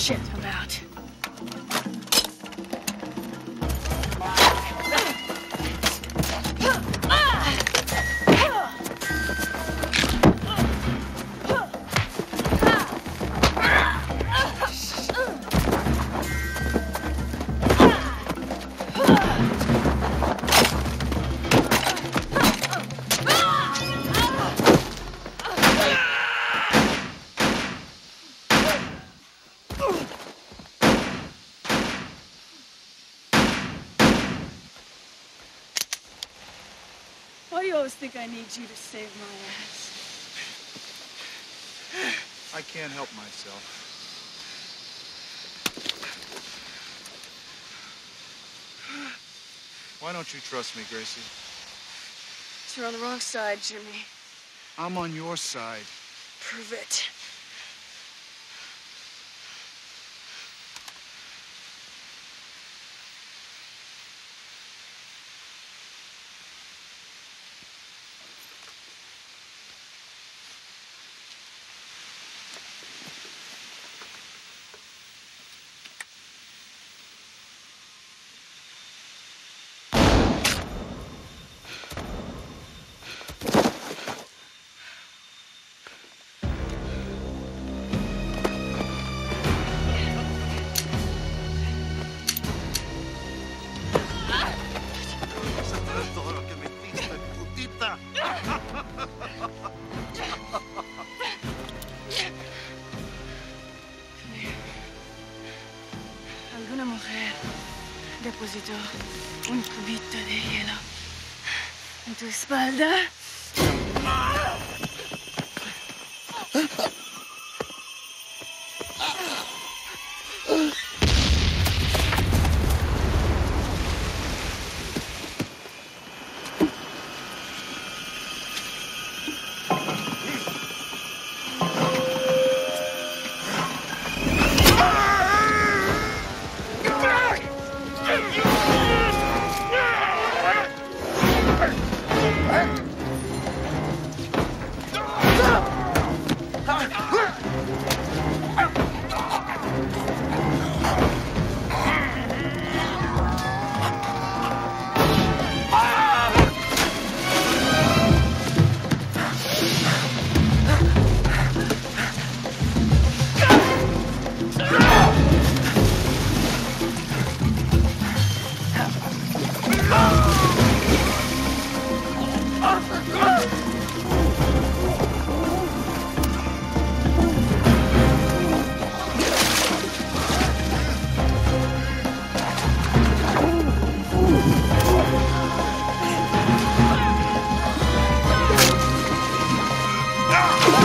Shit, I'm out. Why do you always think I need you to save my ass? I can't help myself. Why don't you trust me, Gracie? You're on the wrong side, Jimmy. I'm on your side. Prove it. Alguna mujer depositó un cubito de hielo en tu espalda. Ah!